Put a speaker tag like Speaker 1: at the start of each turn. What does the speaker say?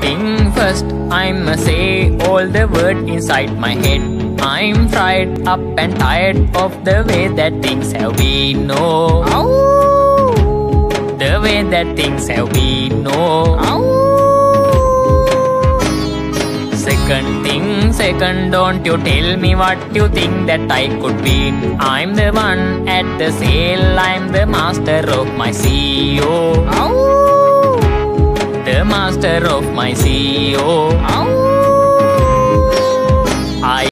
Speaker 1: thing first, I'ma say all the words inside my head. I'm fried up and tired of the way that things have been. No, the way that things have been. No. Second thing, second, don't you tell me what you think that I could be. I'm the one at the sail, I'm the master of my CEO. The master of my CEO.